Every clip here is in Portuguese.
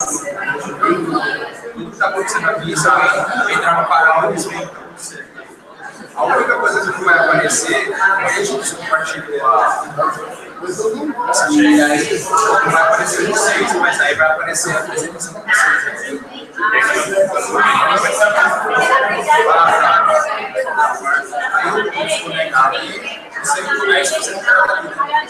Tudo que está acontecendo aqui, sabe? Entrar no canal, eles vêm para você. A única coisa que vai aparecer, a gente compartilhar essa chegada, não vai aparecer vocês, mas aí vai aparecer a apresentação de vocês. Aí eu vou desconectar aqui, você me conecta, você fica aqui.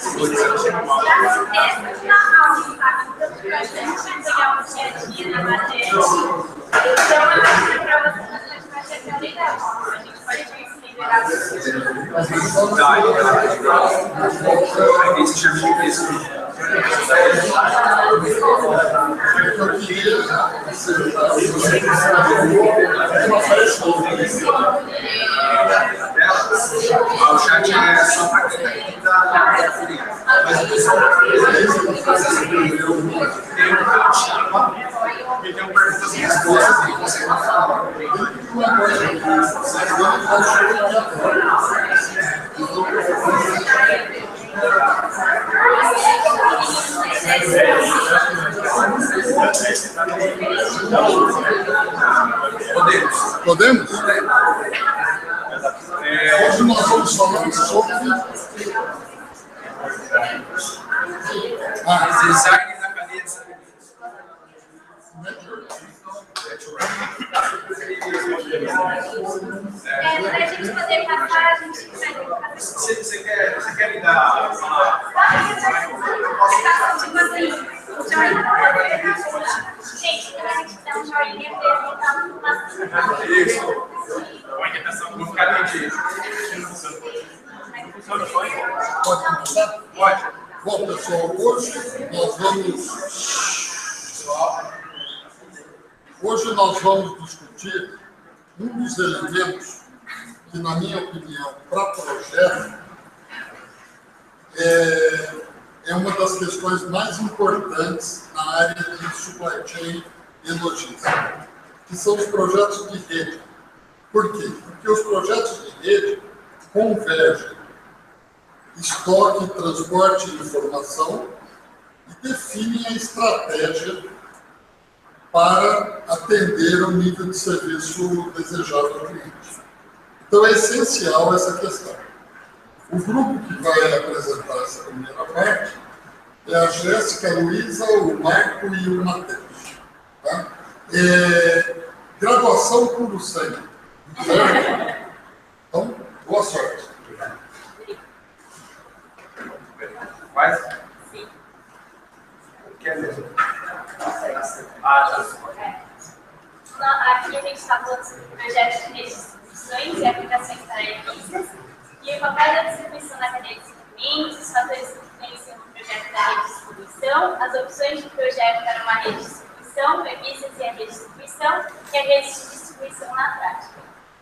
O chat é só para quem está mas o pessoal tem um chama e tem um perguntas e respostas e você vai falar. Podemos? Hoje nós vamos falar sobre design da cadeia de serviços. Para a gente poder passar, a gente vai. Você quer me dar uma. Tipo assim, o joinha. Gente, quando a gente dá um joinha, apresentando uma. Isso. Vou ficar dentro. Pode. Bom, pessoal, hoje nós vamos discutir um dos elementos que, na minha opinião, para projeto, é uma das questões mais importantes na área de supply chain e logística, que são os projetos de rede. Por quê? Porque os projetos de rede convergem estoque, transporte e informação e definem a estratégia para atender o nível de serviço desejado ao cliente. Então, é essencial essa questão. O grupo que vai apresentar essa primeira parte é a Jéssica, a Luísa, o Marco e o Matheus. Tá? Graduação puro sangue. Certo? Então, boa sorte. Faz? Sim. Quer mesmo? Aqui a gente está falando sobre projetos de rede de distribuições e aplicações paralelistas e o papel da distribuição na cadeia de suprimentos, os fatores que influenciam no projeto da rede de distribuição, as opções de projeto para uma rede de distribuição, premissas e a rede de distribuição e a rede de distribuição na prática.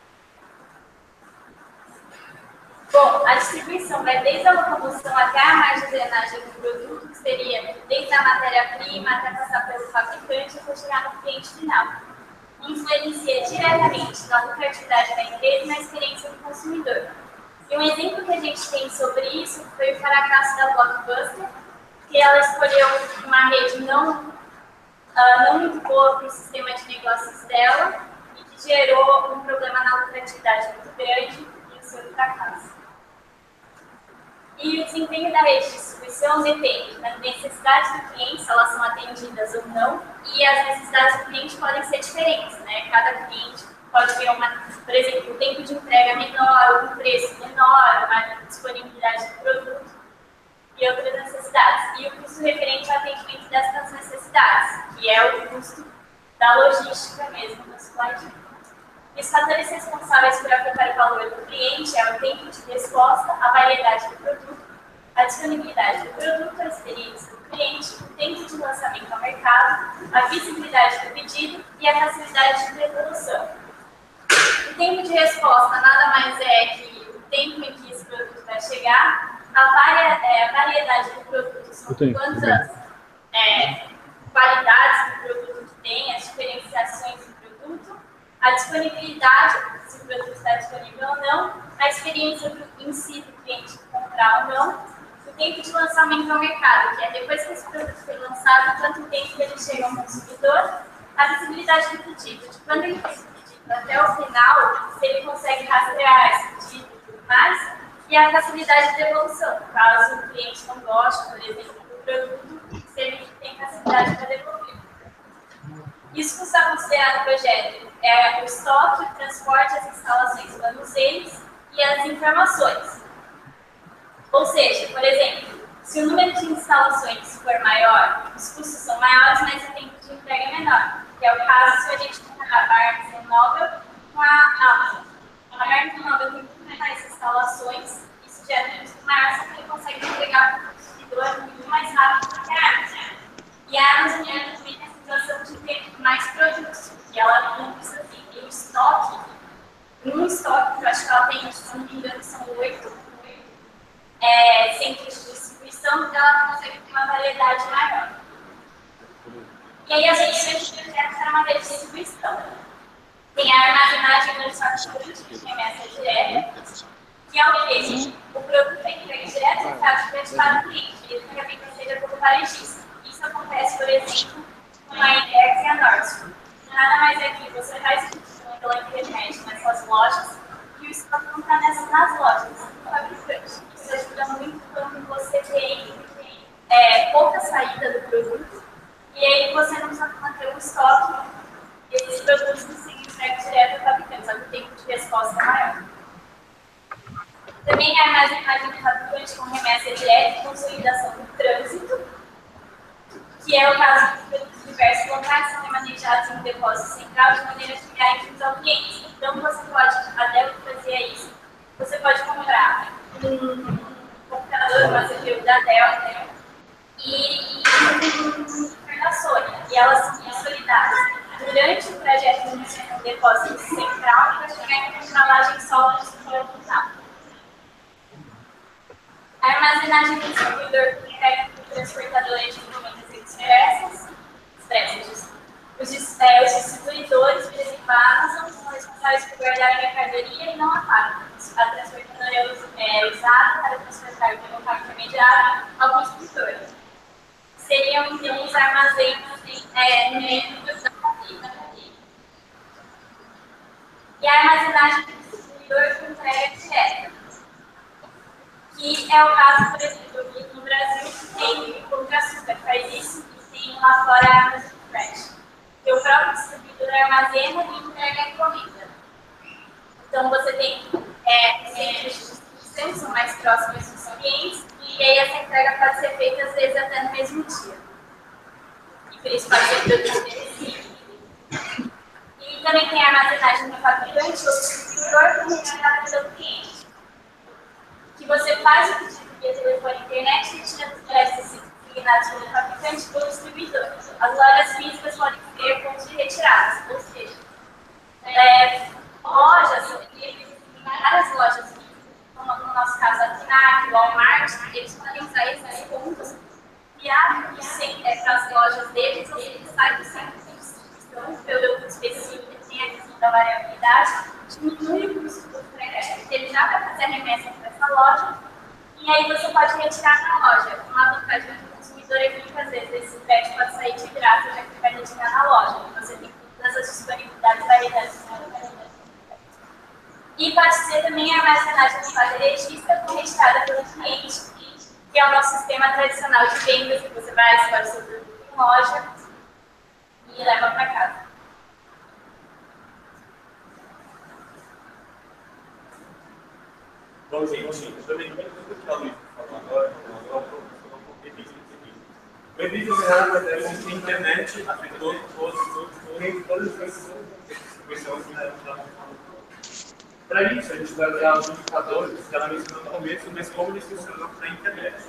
Bom, a distribuição vai desde a locomoção até a armazenagem do produto, que seria desde a matéria-prima até passar pelo fabricante até chegar no cliente final. Influencia diretamente na lucratividade da empresa e na experiência do consumidor. E um exemplo que a gente tem sobre isso foi o fracasso da Blockbuster, que ela escolheu uma rede não muito boa para o sistema de negócios dela e que gerou um problema na lucratividade muito grande e o seu fracasso. E o desempenho da rede de distribuição depende das necessidades do cliente, se elas são atendidas ou não, e as necessidades do cliente podem ser diferentes, né? Cada cliente pode ter por exemplo, um tempo de entrega menor, um preço menor, uma disponibilidade do produto e outras necessidades. E o custo referente ao atendimento dessas necessidades, que é o custo da logística mesmo do supply chain. Os fatores responsáveis por aplicar o valor do cliente é o tempo de resposta, a variedade do produto, a disponibilidade do produto, a experiência do cliente, o tempo de lançamento ao mercado, a visibilidade do pedido e a facilidade de resolução. O tempo de resposta nada mais é que o tempo em que esse produto vai chegar, a variedade do produto, são quantas qualidades do produto que tem, as diferenciações do produto, a disponibilidade, se o produto está disponível ou não, a experiência em si do cliente comprar ou não, o tempo de lançamento ao mercado, que é depois que esse produto foi lançado, quanto tempo que ele chega ao consumidor, a visibilidade do pedido. De quando ele fez o pedido até o final, se ele consegue rastrear esse pedido e tudo mais, e a facilidade de devolução. Caso o cliente não goste, por exemplo, do produto, se ele tem facilidade para devolver. Isso que está considerado no projeto é o estoque, o transporte, as instalações, os manuseis e as informações. Ou seja, por exemplo, se o número de instalações for maior, os custos são maiores, mas o tempo de entrega é menor. Que é o caso se a gente comparar a Arms Móvel com a Amazon. A Arms Móvel tem muito mais instalações, isso gera um custo maior, só que ele consegue entregar para o consumidor muito mais rápido que a Amazon. E a Amazon também tem a situação de ter mais produtos, e ela não precisa ter um estoque. Um estoque, que eu acho que ela tem, se não me engano, são 8 centros de distribuição, então ela consegue ter uma variedade maior. E aí a gente fez o projeto para uma rede de distribuição. Tem a armazenagem no estoque de remessa direta, que é o quê? O produto é entregue direto e está para o cliente, ele fica bem conhecido como varejista. Isso acontece, por exemplo, com a Index e a Nordstrom. Nada mais é que você faz o pedido pela internet nessas lojas e o estoque não está nas lojas, no fabricante. Isso ajuda muito quando você tem pouca saída do produto e aí você não precisa manter o estoque desses produtos que se entregam direto ao fabricante, só que o tempo de resposta é maior. Também a armazenagem do fabricante com remessa direta e consolidação do trânsito, que é o caso de produtos diversos locais são remanejados em um depósito central de maneira que ficarem ao cliente. Então, você pode, a Dell fazia isso, você pode comprar um computador, uma CPU da Dell e da Sony, e elas são consolidadas. Durante o trajeto de um depósito central, para chegar em uma embalagem só no final. A armazenagem do distribuidor entrega para o transportador de encomendas expressas. Os distribuidores, por exemplo, a Amazon, são responsáveis por guardar a mercadoria e não a fábrica. A transportadora é usada para transportar pelo carro intermediário ao consumidor. Seriam, então, os armazéns no meio da cadeia. E a armazenagem do distribuidor com entrega direta, que é o caso, por exemplo, aqui no Brasil, que tem o Pão de Açúcar, que faz isso, e tem lá fora a Amazon Fresh. Que o próprio distribuidor armazena e entrega a encomenda. Então, você tem centros de distribuição que são mais próximos dos clientes, e aí essa entrega pode ser feita, às vezes, até no mesmo dia. E por isso pode ser produto específico. E também tem a armazenagem do fabricante ou distribuidor como retirada pelo cliente. Que você faz o pedido via telefone e internet e tira dos créditos designados pelo fabricante ou distribuidor. As lojas físicas podem ter pontos de retiradas, ou seja, lojas, várias lojas físicas, como no nosso caso a FNAC, Walmart, eles podem usar esses pontos criados para as lojas deles, ou seja, eles sabem sempre que distribuição, o produto específico que tem a questão da variabilidade, diminui o custo do frete, porque ele já vai fazer a remessa para essa loja, e aí você pode retirar na loja. Uma vantagem do consumidor é que muitas vezes esse frete pode sair de graça, já que ele vai retirar na loja. Você tem todas as disponibilidades variedades. E pode ser também a armazenagem do varejista com retirada pelo cliente, que é o nosso sistema tradicional de vendas, que você vai escolher seu produto em loja e leva para casa. Bom, gente, eu também não sei o que a Luísa falou agora, eu vou repetir isso aqui. O Envio Verrado é que a internet afetou todas as distribuições Para isso, a gente vai usar os indicadores que ela mencionou no começo, mas como eles funcionam na internet.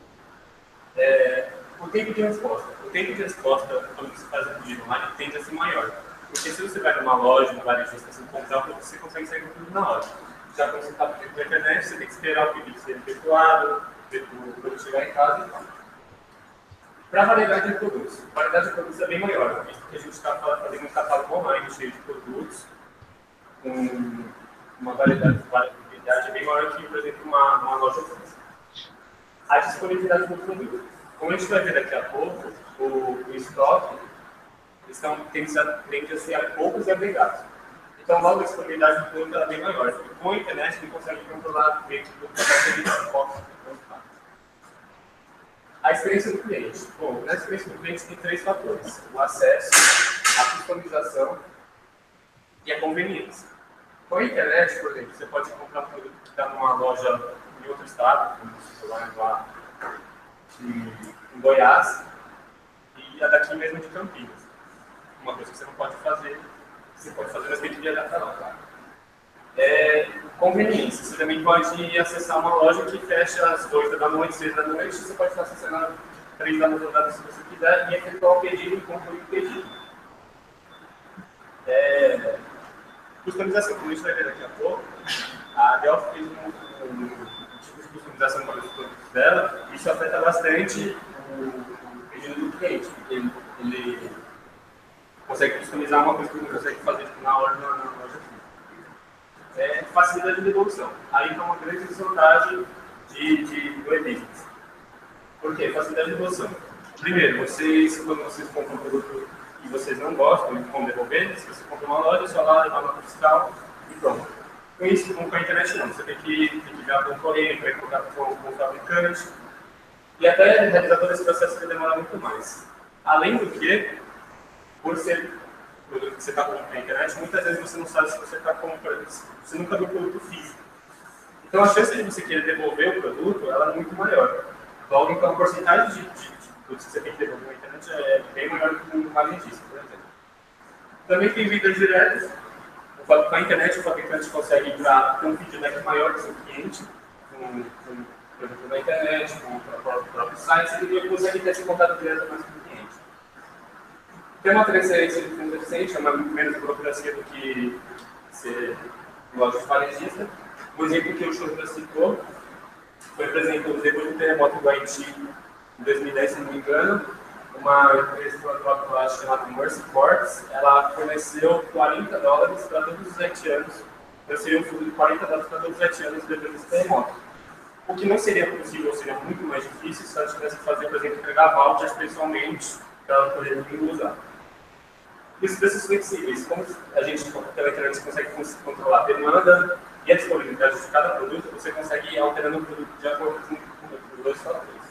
O tempo de resposta. O tempo de resposta, quando você faz um pedido online, tende a ser maior. Porque se você vai numa loja, numa varejista, você comprar, você consegue sair com tudo na loja. Já quando você está pedindo pela internet, você tem que esperar o pedido ser efetuado, o produto chegar em casa e tal. Para a variedade de produtos. A variedade de produtos é bem maior, porque a gente está fazendo um catálogo online cheio de produtos, com uma variedade bem maior que, por exemplo, uma loja física. a disponibilidade do produto. Como a gente vai ver daqui a pouco, o estoque tende a ser a poucos e agregados. Então, logo a disponibilidade do produto é bem maior. Com a internet, ele consegue controlar bem o produto. A experiência do cliente. Bom, na experiência do cliente tem 3 fatores: o acesso, a customização e a conveniência. Com a internet, por exemplo, você pode comprar um produto que está numa loja em outro estado, como você vai lá em Goiás, e a daqui mesmo de Campinas. Uma coisa que você não pode fazer, você pode fazer, mas tem que viajar para lá, claro. Conveniência. Você também pode acessar uma loja que fecha às 8 da noite, 6 da noite, você pode estar acessando às 3 da madrugada se você quiser e efetuar o pedido e concluir o pedido. Customização, como a gente vai ver daqui a pouco, a Delphi fez um tipo de customização para os produtos dela, e isso afeta bastante o pedido do cliente, porque ele consegue customizar uma coisa que não consegue fazer na hora na loja física. Facilidade de devolução. Aí está uma grande desvantagem do e-business. Por quê? Facilidade de devolução. Primeiro, quando vocês compram um produto e vocês não gostam e vão devolver, se você compra uma loja, só lá levar nota fiscal e pronto. Com isso, com a internet não. Você tem que enviar para o correio, para colocar com o fabricante. E até realizar todo esse processo vai demorar muito mais. Além do que, por ser produto que você está comprando na internet, muitas vezes você não sabe se você está comprando, você nunca viu o produto físico. Então a chance de você querer devolver o produto, ela é muito maior. Logo, então a porcentagem de produtos que você tem que devolver na internet é bem maior do que um varejista, por exemplo. Também tem vendas diretas. Com a internet o fabricante consegue ter um feedback maior do seu cliente, com o produto na internet, com o próprio site, e ele consegue ter esse contato direto mais com o cliente. Tem uma transferência de fundo eficiente, é menos burocracia do que ser loja de varejista. Um exemplo que o Churra citou foi, por exemplo, depois do terremoto do Haiti, em 2010, se não me engano, uma empresa lá chamada Mercy Ports, ela forneceu $40 para todos os haitianos, transferiu um fundo de $40 para todos os haitianos depois desse terremoto. O que não seria possível, seria muito mais difícil se ela tivesse que fazer, por exemplo, entregar vouchers pessoalmente para ela poder usar. E os preços flexíveis, como a gente pela internet consegue controlar a demanda e a disponibilidade de cada produto, você consegue ir alterando o produto de acordo com os dois fatores.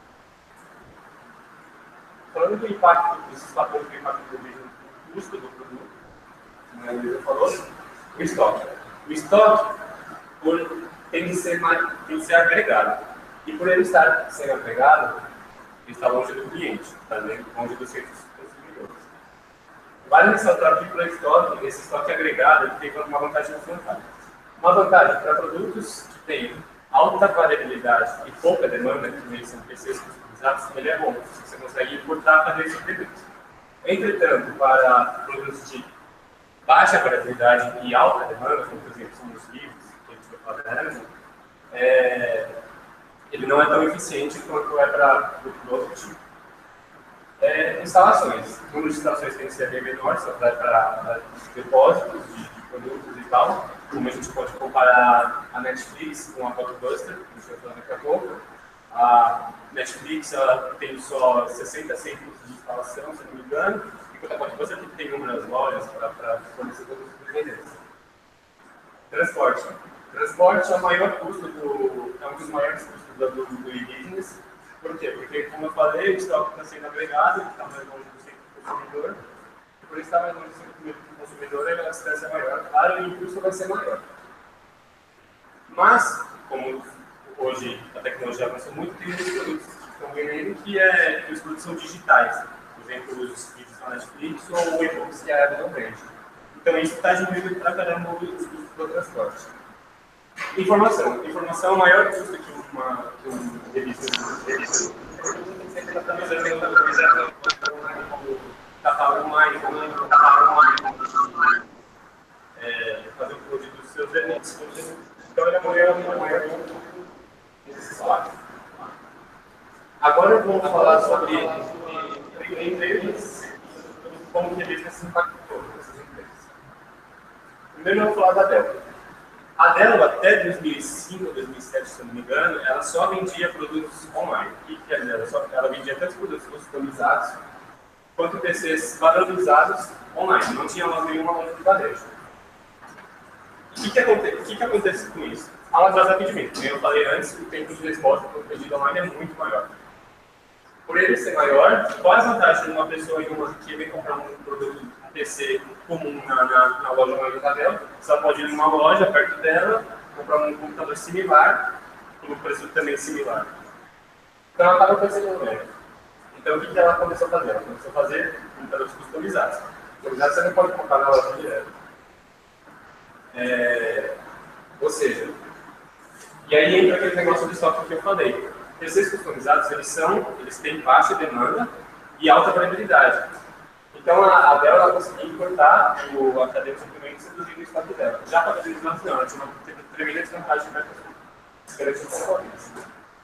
Falando do impacto, desses fatores do impacto do mesmo custo do produto, como a Luísa falou, o estoque. O estoque tem de ser agregado. E por ele estar sendo agregado, ele está longe do cliente, está longe dos seus consumidores. Vale ressaltar que para o estoque, esse estoque agregado ele tem uma vantagem e uma desvantagem. Uma vantagem para produtos que têm alta variabilidade e pouca demanda, que são PCs customizados, ele é bom. Você consegue importar para esse produto. Entretanto, para produtos de baixa variabilidade e alta demanda, como por exemplo são os livros, que a gente vai falar, ele não é tão eficiente quanto é para o outro tipo. Instalações. O número de instalações tem que ser bem menor, só para depósitos de produtos e tal. Como a gente pode comparar a Netflix com a Blockbuster, que a gente vai falar daqui a pouco. A Netflix tem só 60 centros de instalação, se não me engano, enquanto a Blockbuster tem inúmeras lojas para fornecer todos os vendedores. Transporte. Transporte é um dos maiores custos do e-business. Por quê? Porque, como eu falei, o estoque está sendo agregado, ele está mais longe do centro do consumidor. E por estar mais longe do centro do consumidor, a distância é maior, claro, e o custo vai ser maior. Mas, como hoje a tecnologia avançou muito, tem muitos produtos que estão vendendo que os produtos são digitais. Por exemplo, os vídeos da Netflix ou o e-books que a Apple não vende. Então, isso está diminuindo para caramba os custos do transporte. Informação. Informação é o maior custo que um revista. Sempre está fazendo catálogo online, fazer o produto dos seus eventos. Então, ele é o maior necessário. Agora eu vou falar sobre empresas, como que a revista se impactou nessas empresas. Primeiro eu vou falar da Delphi. A Dell, até 2005 ou 2007, se eu não me engano, ela só vendia produtos online. O que quer dizer? Ela vendia tanto produtos customizados quanto PCs padronizados online. Não tinha nenhuma loja de varejo. O que acontece com isso? Ela atrasa atendimento. Como eu falei antes, o tempo de resposta para o pedido online é muito maior. Por ele ser maior, qual é a vantagem de uma pessoa que vem comprar um produto PC comum na loja online da Dell? Você pode ir numa loja perto dela, comprar um computador similar, por um preço também similar. Então ela acaba fazendo melhor. Então o que ela começou a fazer? Ela começou a fazer computadores customizados. Customizados você não pode comprar na loja direto. Ou seja, e aí entra aquele negócio de software que eu falei. PCs customizados, eles têm baixa demanda e alta variabilidade. Então a Dell ela conseguiu importar a cadeia de suprimentos reduzir o estoque dela. Já para a customizados não, ela tinha uma tremenda desvantagem de concorrência.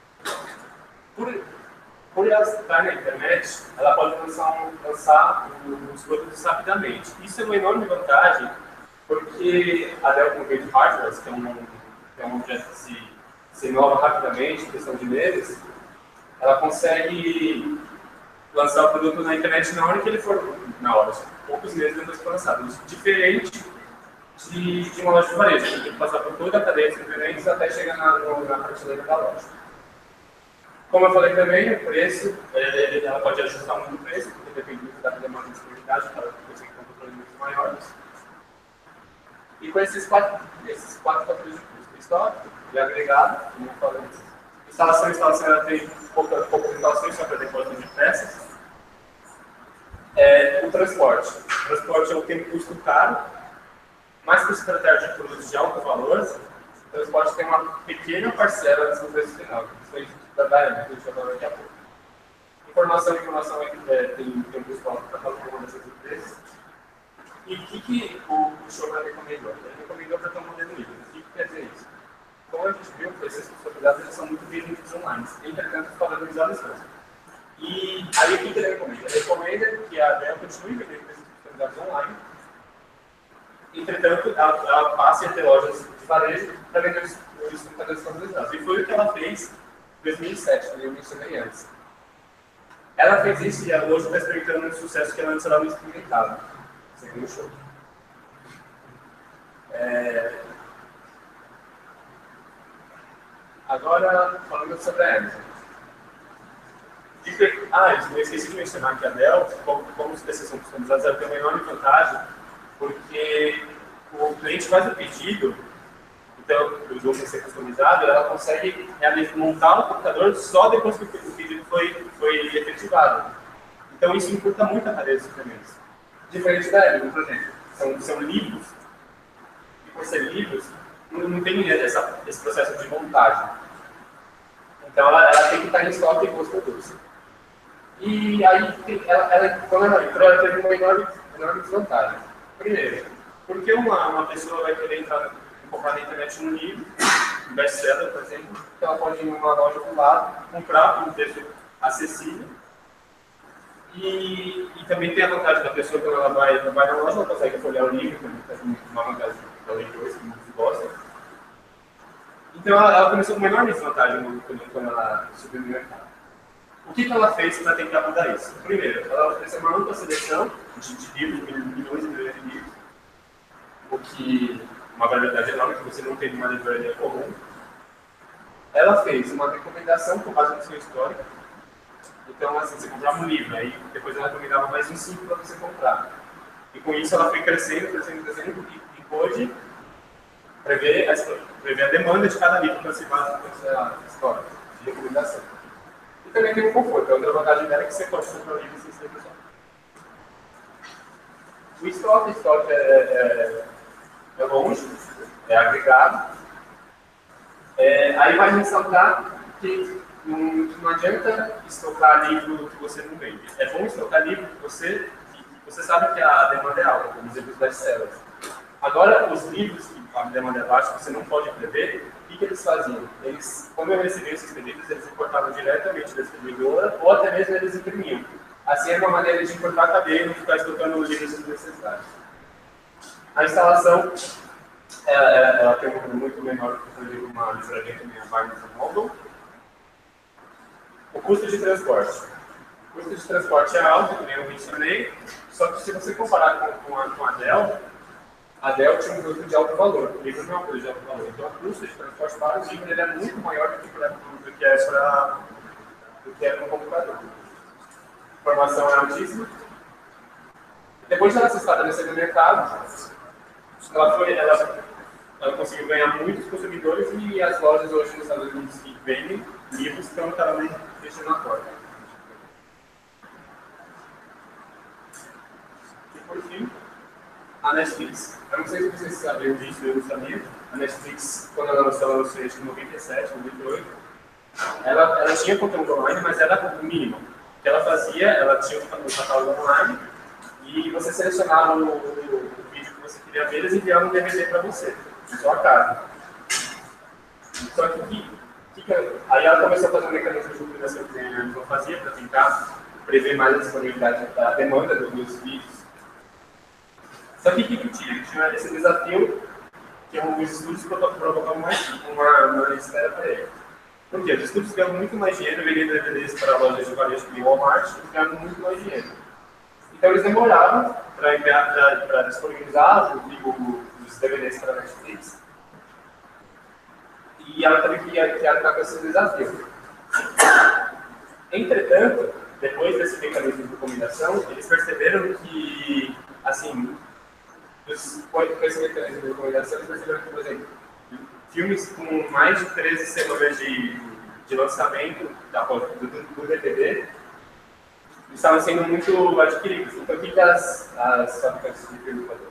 Por ela estar na internet, ela pode lançar os produtos rapidamente. Isso é uma enorme vantagem, porque a Dell com o de hardware, que é um objeto que se inova rapidamente, em questão de meses, ela consegue lançar o produto na internet na hora que ele for, poucos meses depois que for lançado. Isso é diferente de uma loja de varejo, que tem que passar por toda a cadeia de suprimentos até chegar na prateleira da loja. Como eu falei também, o preço, ela pode ajustar muito o preço, porque depende muito da demanda de disponibilidade, para você que tem controles muito maiores. E com esses quatro fatores de custo: estoque, de agregado, como eu falei. Instalação ela tem poucas instalações, só para depósito de peças. O transporte. O transporte tem um custo caro, mas por se tratar de produtos de alto valor, o transporte tem uma pequena parcela do preço final. Isso aí da que a gente vai falar daqui a pouco. Informação tem um custo alto para cada uma dessas empresas. E o que o Showman recomendou? Ele recomendou para ter um modelo híbrido. O que quer dizer isso? Como a gente viu, esses customizados são muito vendidos online, entretanto padronizados não. E aí o que ele recomenda? Ele recomenda que a Dell continue vendendo esses customizados online, entretanto ela passe a ter lojas de varejo para vender os computadores padronizados. E foi o que ela fez em 2007, como eu mencionei antes. Ela fez isso e hoje está experimentando um sucesso que ela antes era muito experimentado. Segundo show. Agora, falando sobre a Amazon. Eu esqueci de mencionar que a Dell, como os PCs são customizados, ela tem uma enorme vantagem, porque o cliente faz o pedido, então, do PC customizado, ela consegue montar o computador só depois que o pedido foi efetivado. Então, isso encurta muito a cadeia de suprimentos. Diferente da Amazon, por exemplo, são livros, e por ser livros, não tem esse processo de montagem. Então, ela tem que estar em estoque com os produtos. E aí, quando ela entrou, ela teve uma enorme desvantagem. Primeiro, porque uma pessoa vai querer comprar na internet um livro, um best-seller, por exemplo, que ela pode ir numa loja do lado, comprar por um preço acessível. E também tem a vantagem da pessoa, quando ela vai na loja, ela consegue folhear o livro, uma vantagem da leitura, que muitos gostam. Então ela começou com uma enorme desvantagem quando ela subiu no mercado. O que ela fez para tentar mudar isso? Primeiro, ela ofereceu uma ampla seleção de livros, milhões e milhões de livros, o que uma variedade enorme que você não tem numa livraria comum. Ela fez uma recomendação com base no seu histórico. Então, assim, você comprava um livro, aí depois ela recomendava mais uns 5 para você comprar. E com isso ela foi crescendo e pôde prever a demanda de cada livro para se basear nessa história de recomendação. E também tem o conforto. A outra vantagem dela é que você pode comprar o livro sem ser pessoal. O estoque é longe, é agregado. Aí vai ressaltar que não adianta estocar livro que você não vende. É bom estocar livro que você sabe que a demanda é alta, como exemplo, os best-sellers. Agora, os livros que a demanda é baixa, você não pode prever, o que eles faziam? Quando eu recebi esses pedidos, eles importavam diretamente da distribuidora ou até mesmo eles imprimiam. Assim é uma maneira de encurtar a cadeia e não ficar estocando os livros desnecessários. A instalação ela tem um número muito menor do que, por exemplo, uma livraria que nem a Barnes & Noble. O custo de transporte. O custo de transporte é alto, como eu mencionei, só que se você comparar com a Dell tinha um produto de alto valor, o livro não é um produto de alto valor. Então, o custo de transporte para o livro ele é muito maior do que é no computador. A informação é altíssima. Depois de ela ser estabelecida no mercado, ela conseguiu ganhar muitos consumidores e as lojas hoje nos Estados Unidos que vendem livros estão também fechando a porta. E por fim, a Netflix. Eu não sei se vocês sabiam disso, eu não sabia. A Netflix, quando ela lançou em 97, 98, ela tinha conteúdo online, mas era o mínimo. O que ela fazia, ela tinha um catálogo online e você selecionava o vídeo que você queria ver, eles enviavam um DVD para você, na sua casa. Só que aí ela começou a fazer um mecanismo de divulgação que a Amazon fazia para tentar prever mais a disponibilidade da demanda dos vídeos. Só que o que tinha? Tinha esse desafio que os estudos provocavam uma espera para ele. Por quê? Os estudos ganham muito mais dinheiro vendendo DVDs para lojas de varejo como Walmart e ganham muito mais dinheiro. Então eles demoravam para disponibilizar os DVDs para a Netflix. E ela teve que arcar com esse desafio. Entretanto, depois desse mecanismo de recomendação, eles perceberam que, assim, com esse mecanismo de recomendação, eles perceberam que, por exemplo, filmes com mais de 13 semanas de lançamento do DVD estavam sendo muito adquiridos. Então, o que as fabricantes de filmes faziam?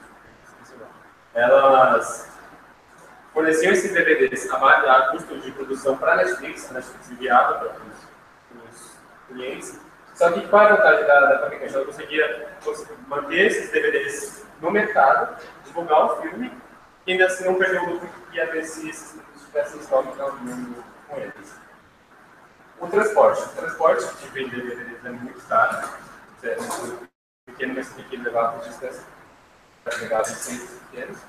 Elas forneciam esses DVDs a custo de produção para a Netflix enviava para os clientes. Só que qual é a vantagem da fabricante? Ela conseguia manter esses DVDs no mercado, divulgar o filme, e ainda assim não perder o lucro que ia ver se esses filmes tivessem estoque com eles. O transporte de vender DVDs é muito caro. É muito pequeno, mas tem que levar a distância para pegar os centros pequenos.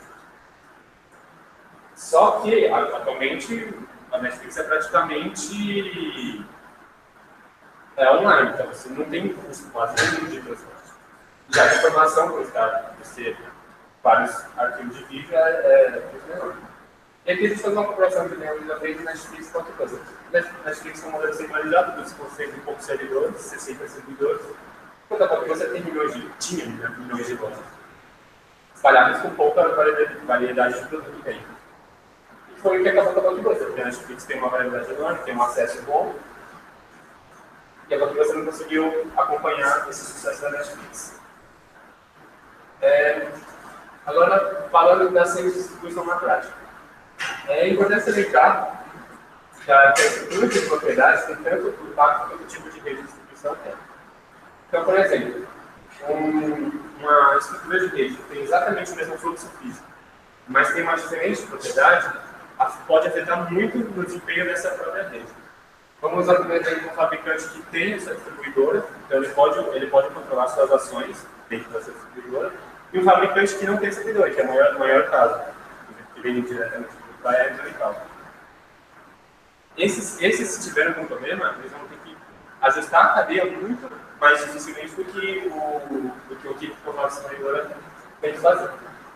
Só que, atualmente, a Netflix é praticamente online, então você não tem custo quase nenhum de transporte. Já a informação para você vários arquivos de vídeo é muito menor. E aqui a gente faz uma comparação de Netflix com outra coisa. Netflix é um modelo centralizado, você consegue um pouco servidores, 60 servidores, enquanto a você tem milhões de lojas, espalhados com pouca variedade de produto que tem. E foi o que acabou com a Blockbuster, porque a Netflix tem uma variedade enorme, tem um acesso bom, e a Blockbuster não conseguiu acompanhar esse sucesso da Netflix. Agora, falando da distribuição na prática. É importante lembrar que a estrutura de propriedades tem tanto impacto quanto o tipo de rede de distribuição tem. Então, por exemplo, uma estrutura de rede que tem exatamente o mesmo fluxo físico, mas tem uma diferente propriedade, pode afetar muito no desempenho dessa própria rede. Vamos usar, por exemplo, um fabricante que tem essa distribuidora, então ele pode controlar suas ações dentro dessa distribuidora, e um fabricante que não tem distribuidora, que é o maior caso, que vem diretamente da Amazon e tal. Esses, se tiverem algum problema, eles vão ter que ajustar a cadeia muito mais dificilmente do que o que a nossa distribuidora tem que fazer.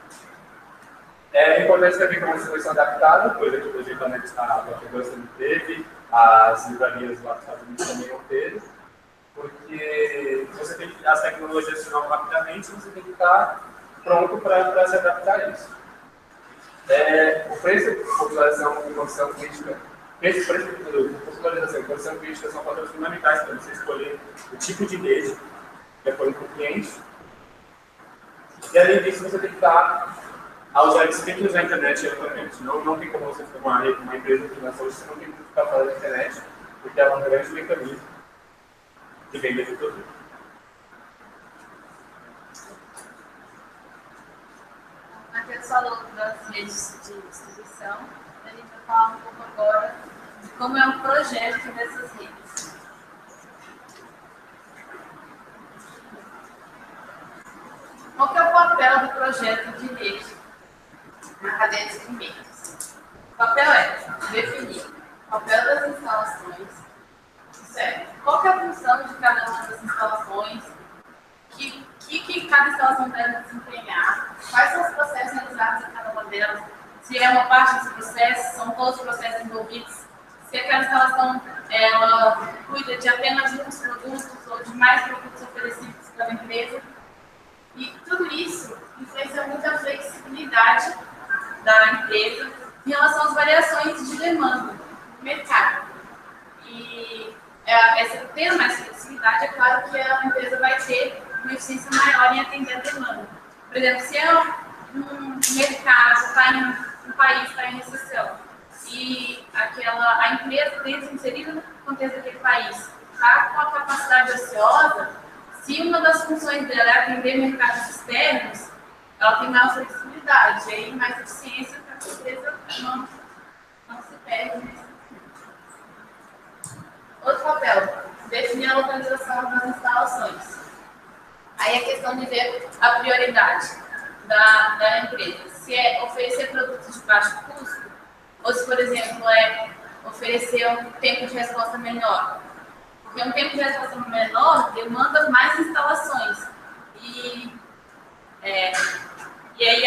É importante também que é uma distribuição adaptada, coisa que, por exemplo, a Blockbuster não teve, as livrarias lá dos Estados Unidos também não teve, porque você tem que, as tecnologias se tornam rapidamente, você tem que estar pronto para se adaptar a isso. O preço de popularização e condição crítica, popularização e condição crítica são fatores fundamentais para você escolher o tipo de rede de acordo com o cliente. E além disso, você tem que estar você tem que usar a internet atualmente. Não tem como você formar uma empresa de finanças hoje, você não tem que ficar fora da internet, porque ela é um grande mecanismo de venda de produto. O Matheus falou das redes de distribuição, a gente vai falar um pouco agora de como é o projeto dessas redes. Qual que é o papel do projeto de rede? na cadeia de suprimentos. O papel é definir o papel das instalações, certo? Qual que é a função de cada uma das instalações, que cada instalação deve desempenhar, quais são os processos realizados em cada uma delas, se é uma parte dos processos, são todos os processos envolvidos, se aquela instalação ela cuida de apenas de uns produtos ou de mais produtos oferecidos pela empresa. E tudo isso influencia muito a flexibilidade da empresa em relação às variações de demanda do mercado. E tendo mais flexibilidade, é claro que a empresa vai ter uma eficiência maior em atender a demanda. Por exemplo, se um mercado está em um país está em recessão e a empresa dentro inserida no contexto daquele país está com a capacidade ociosa, se uma das funções dela é atender mercados externos, ela tem maior flexibilidade e aí mais eficiência para que a empresa não se perde. Outro papel, definir a localização das instalações. Aí a questão de ver a prioridade da empresa. Se é oferecer produtos de baixo custo, ou se, por exemplo, é oferecer um tempo de resposta menor. Porque um tempo de resposta menor demanda mais instalações. E aí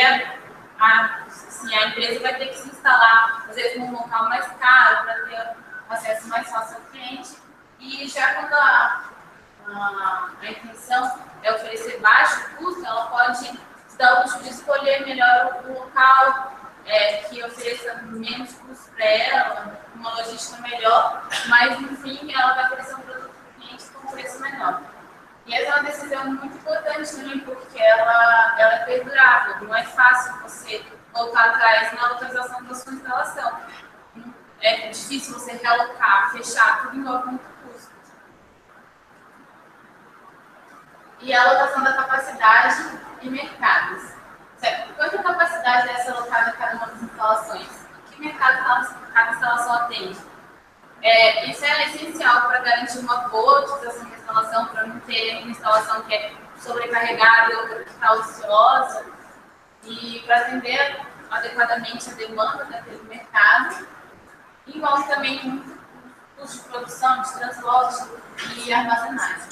a empresa vai ter que se instalar, às vezes, num local mais caro, para ter acesso mais fácil ao cliente. E já quando a intenção é oferecer baixo custo, ela pode se dar o luxo de escolher melhor o local que ofereça menos custo para ela, uma logística melhor, mas, enfim, ela vai oferecer um produto para o cliente com um preço menor. E essa é uma decisão muito importante também, porque ela é perdurável. Não é fácil você voltar atrás na localização da sua instalação. É difícil você realocar, fechar, tudo envolve muito custo. E a alocação da capacidade e mercados. Certo? Quanto a capacidade deve ser alocada a cada uma das instalações? Que mercado cada instalação atende? Isso é essencial para garantir uma boa utilização da instalação, para não ter uma instalação que é sobrecarregada e outra que está ociosa, e para atender adequadamente a demanda daquele mercado. Envolve também muito custo de produção, de transporte e armazenagem.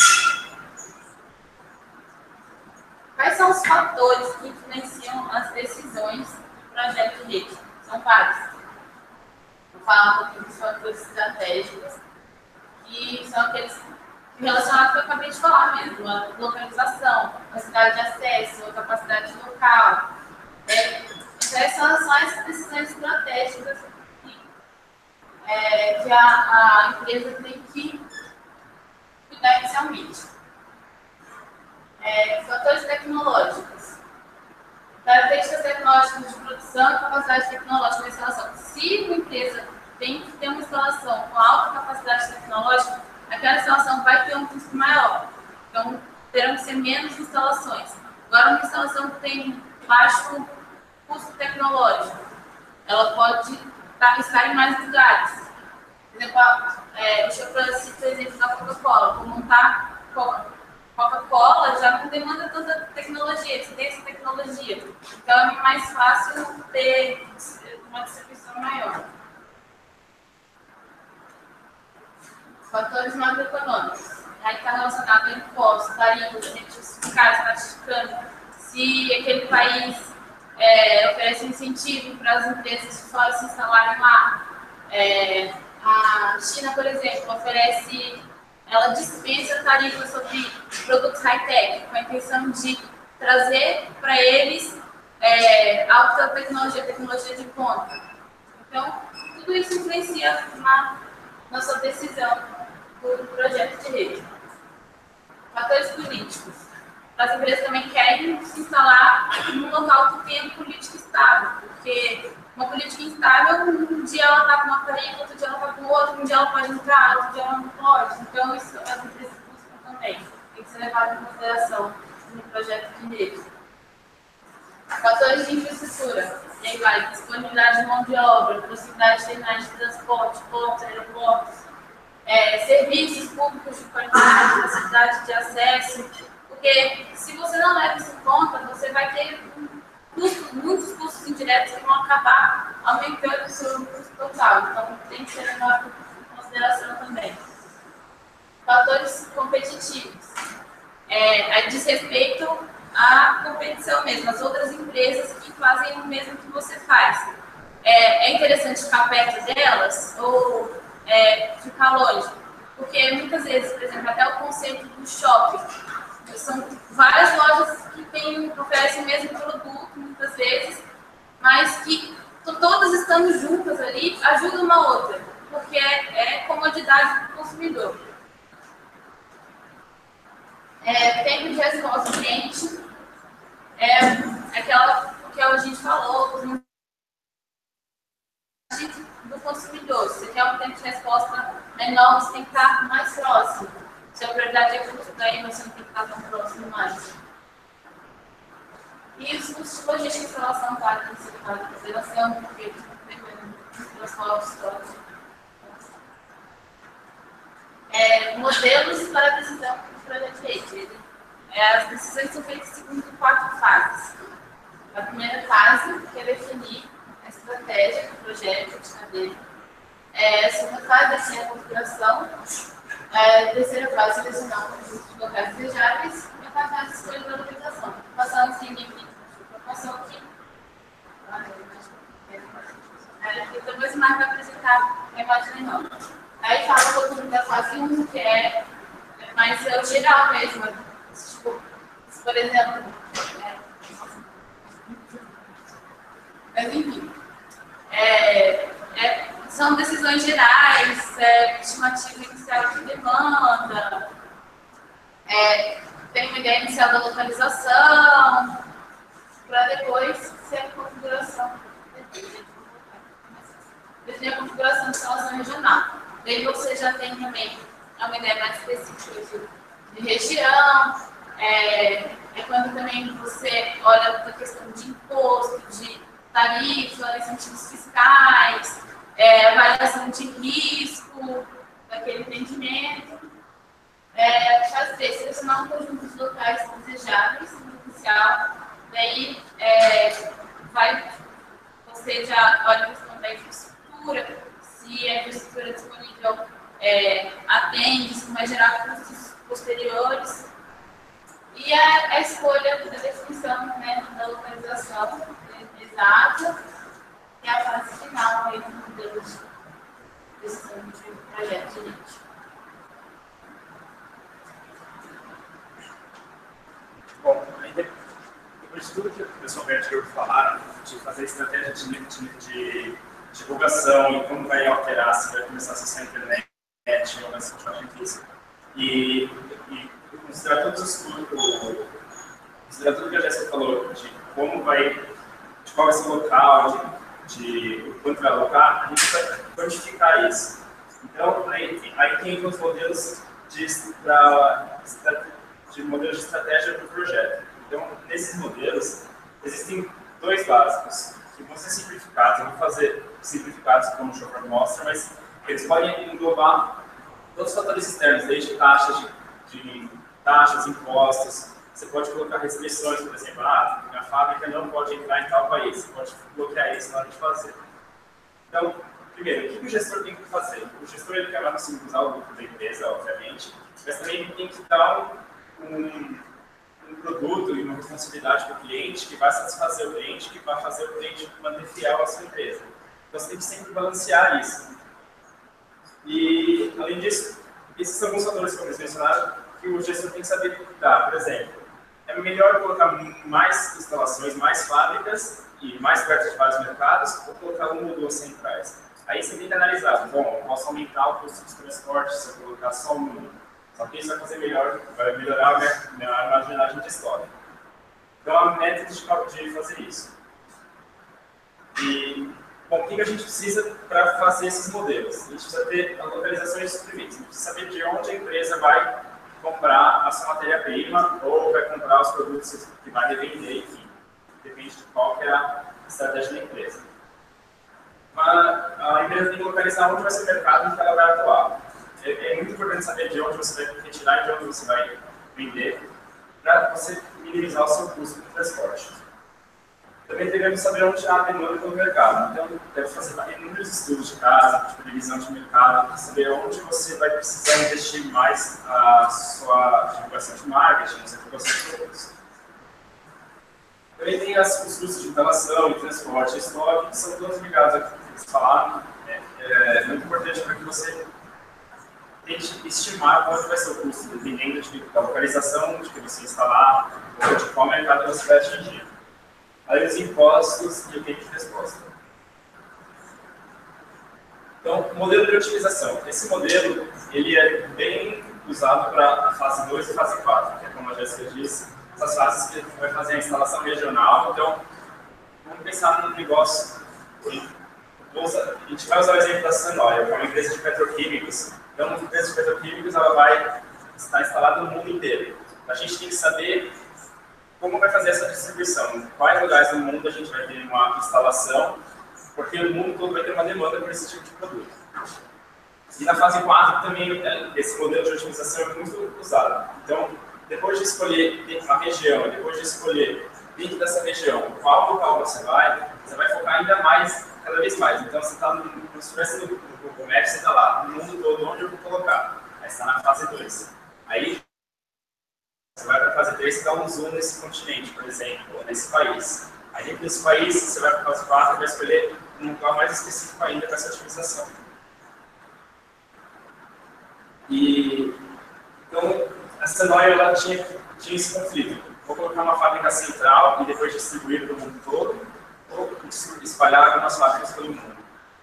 Quais são os fatores que influenciam as decisões do projeto de rede? São vários. Vou falar um pouquinho dos fatores estratégicos, que são aqueles relacionados ao que eu acabei de falar mesmo, a localização, capacidade de acesso, a capacidade local. Então, essas são as decisões estratégicas que a empresa tem que cuidar inicialmente. Fatores tecnológicos. Características tecnológicas de produção e capacidade tecnológica da instalação. Se uma empresa tem que ter uma instalação com alta capacidade tecnológica, aquela instalação vai ter um custo maior. Então, terão que ser menos instalações. Agora, uma instalação que tem baixo custo tecnológico, ela pode estar em mais lugares. Por exemplo, deixa eu citar o exemplo da Coca-Cola. Vou montar Coca-Cola já não demanda tanta tecnologia, você tem essa tecnologia. Então é mais fácil ter uma distribuição maior. Fatores macroeconômicos. Aí está relacionado a impostos, tarifas, incentivos fiscais, taxas de câmbio. Se aquele país oferece incentivo para as empresas de fora se instalarem lá. A China, por exemplo, ela dispensa tarifas sobre produtos high-tech, com a intenção de trazer para eles alta tecnologia, tecnologia de ponta. Então, tudo isso influencia na nossa decisão do projeto de rede. Fatores políticos. As empresas também querem se instalar num local que tenha política estável, porque uma política instável, um dia ela está com uma tarifa, outro dia ela está com outra, um dia ela pode entrar, outro dia ela não pode. Então, isso as empresas buscam também. Tem que ser levado em consideração no projeto de rede. Fatores de infraestrutura. E aí vai, disponibilidade de mão de obra, proximidade de terminais de transporte, portos, aeroportos, serviços públicos de qualidade, facilidade de acesso. Porque se você não leva isso em conta, você vai ter muitos custos indiretos que vão acabar aumentando o seu custo total. Então, tem que ser levado em consideração também. Fatores competitivos. Diz respeito à competição mesmo, as outras empresas que fazem o mesmo que você faz. É interessante ficar perto delas ou ficar longe? Porque muitas vezes, por exemplo, até o conceito do shopping, são várias lojas que oferecem o mesmo produto, muitas vezes, mas que todas estando juntas ali, ajudam uma outra, porque é comodidade do consumidor. Tempo de resposta do cliente, aquela que a gente falou, do consumidor. Se você quer um tempo de resposta menor, você tem que estar mais próximo. Se a prioridade é custo, daí você não tem que estar tão próximo mais. E os custos logísticos em relação à área principal de consideração, porque modelos para a decisão do projeto. As decisões são feitas segundo 4 fases. A primeira fase, que é definir a estratégia do projeto de cadeia. A segunda fase é a configuração. A terceira fase, selecionar os locais desejáveis. E a quarta fase, a escolha da localização. Passando sem limite de proporção aqui. Depois o Marco vai apresentar a imagem não. Aí fala um pouquinho da fase 1, que é mais o geral mesmo. Tipo, por exemplo, mas enfim, são decisões gerais, estimativa inicial de demanda, tem uma ideia inicial da localização, para depois ser a configuração. Definir a configuração de instalação regional. Daí você já tem também uma ideia mais específica de região, quando também você olha para a questão de imposto, de tarifa, incentivos fiscais, avaliação de risco daquele empreendimento. Fase 3, selecionar um conjunto de locais desejáveis no inicial. Daí você já olha a questão da infraestrutura, se a infraestrutura disponível atende, se vai gerar custos posteriores. E a escolha da definição, né, da localização exata, que é a fase final aí do modelo de decisão de projeto de limite. Bom, depois de tudo que o pessoal veio anterior falaram, de fazer estratégia de divulgação e como vai alterar, se vai começar a acessar a internet ou vai ser difícil. E considerar todos os considerar tudo que a Jéssica falou, de como de qual vai ser o local, de quanto vai alocar, a gente vai quantificar isso. Então, aí tem os modelos de modelos de estratégia para o projeto. Então, nesses modelos, existem 2 básicos, que vão ser simplificados, eu vou fazer simplificados como o Chopper mostra, mas eles podem englobar todos os fatores externos, desde taxas, impostos. Você pode colocar restrições, por exemplo, a fábrica não pode entrar em tal país, você pode bloquear isso na hora de fazer. Então, primeiro, o que o gestor tem que fazer? O gestor ele quer maximizar o lucro da empresa, obviamente, mas também tem que dar um produto e uma responsabilidade para o cliente que vai satisfazer o cliente, que vai fazer o cliente manter fiel à sua empresa. Então, você tem que sempre balancear isso. E, além disso, esses são alguns fatores que vocês mencionaram que o gestor tem que saber cuidar. Por exemplo, é melhor colocar mais instalações, mais fábricas e mais perto de vários mercados ou colocar 1 ou 2 centrais. Aí você tem que analisar, bom, posso aumentar o custo de transporte se eu colocar só 1. Só que isso vai fazer vai melhorar a marginagem de estoque. Então, há métodos de fazer isso. E, bom, o que a gente precisa para fazer esses modelos? A gente precisa ter a localização de suprimentos. A gente precisa saber de onde a empresa vai comprar a sua matéria-prima ou vai comprar os produtos que vai revender, enfim. Depende de qual que é a estratégia da empresa. Mas a empresa tem que localizar onde vai ser o mercado e que ela vai atuar. É muito importante saber de onde você vai retirar e de onde você vai vender para você minimizar o seu custo de transporte. Também tem queremos saber onde há demanda pelo mercado. Então, deve fazer inúmeros estudos de casa, de previsão de mercado, para saber onde você vai precisar investir mais a sua divulgação de marketing, a sua divulgação de produtos. Também tem os custos de instalação e transporte e estoque, que são todos ligados ao que vocês falaram. É muito importante para que você tente estimar quanto vai ser o custo, dependendo da localização de que você instalar ou de qual mercado você vai atingir. Além dos impostos e o tempo de resposta. Então, modelo de otimização. Esse modelo ele é bem usado para a fase 2 e fase 4, que é como a Jéssica disse, essas fases que a gente vai fazer a instalação regional. Então, vamos pensar num negócio. A gente vai usar o exemplo da Sandóia, que é uma empresa de petroquímicos. Então, uma empresa de petroquímicos ela vai estar instalada no mundo inteiro. A gente tem que saber como vai fazer essa distribuição, em quais lugares do mundo a gente vai ter uma instalação, porque o mundo todo vai ter uma demanda por esse tipo de produto. E na fase 4 também esse modelo de otimização é muito usado. Então, depois de escolher a região, depois de escolher dentro dessa região qual local você vai focar ainda mais, cada vez mais. Então, você está no estivesse no Google Maps, você está lá, no mundo todo, onde eu vou colocar. Aí você está na fase 2. Aí, você vai para a fase 3 e dá um zoom nesse continente, por exemplo, ou nesse país. Aí, dentro desse país, você vai para a fase 4 e vai escolher um lugar mais específico ainda para essa otimização. Então, a Sandóia ela tinha esse conflito. Vou colocar uma fábrica central e depois distribuir para o mundo todo, ou espalhar algumas fábricas pelo mundo.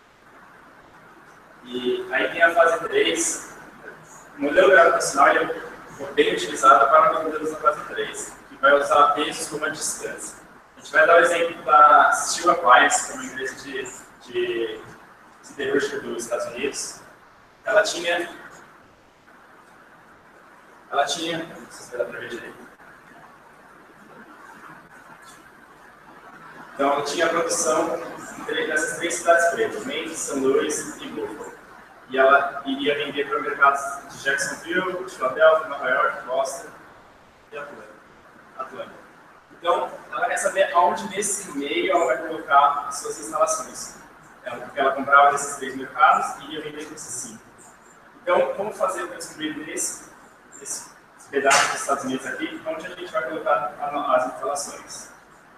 E aí tem a fase 3. O modelo gravitacional ele é bem utilizado para modelos da fase 3, que vai usar pesos como a distância. A gente vai dar o exemplo da Steel Appliance, que é uma empresa de siderúrgica dos Estados Unidos. Ela tinha, não sei se dá para ver direito. Então, ela tinha a produção nessas 3 cidades pretas, Memphis, São Luís e Buffalo. E ela iria vender para mercados de Jacksonville, de Philadelphia, Nova York, Boston e Atlanta. Então, ela quer saber aonde nesse meio ela vai colocar as suas instalações. Porque ela comprava desses 3 mercados e ia vender para esses 5. Então, como fazer para descobrir nesse pedaço dos Estados Unidos aqui, onde a gente vai colocar as instalações?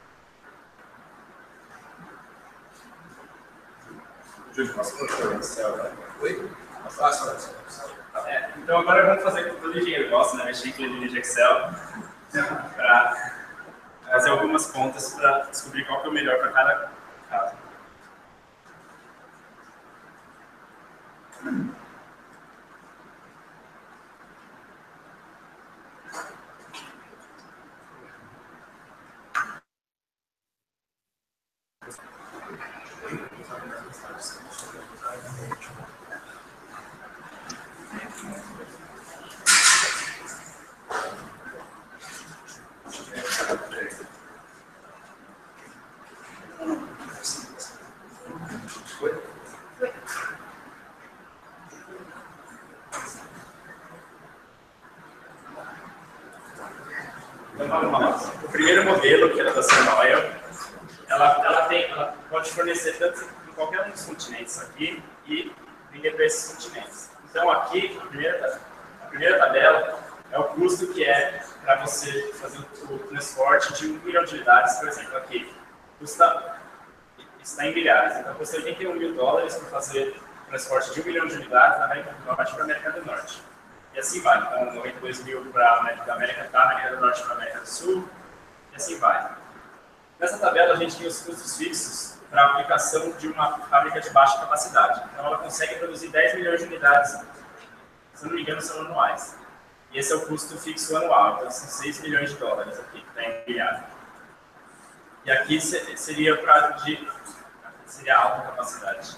Júlio, posso colocar o Excel, né? Oi? Fácil. Então agora vamos fazer o que todo engenheiro gosta, né? Mexer em planilha de Excel para fazer algumas contas para descobrir qual que é o melhor para cada caso. O primeiro modelo, que era da Sandóia, ela pode fornecer tanto em qualquer um dos continentes aqui e vender para esses continentes. Então aqui, a primeira tabela é o custo que é para você fazer o transporte de 1 milhão de unidades, por exemplo, aqui. Está em bilhares, então custa $81 mil para fazer o transporte de 1 milhão de unidades da América do Norte para a América do Norte. E assim vai, então 92 mil para a América do Norte para a América do Sul, e assim vai. Nessa tabela a gente tem os custos fixos para a aplicação de uma fábrica de baixa capacidade. Então ela consegue produzir 10 milhões de unidades, se não me engano são anuais. E esse é o custo fixo anual, então são $6 milhões aqui, que está empenhado. E aqui seria alta capacidade.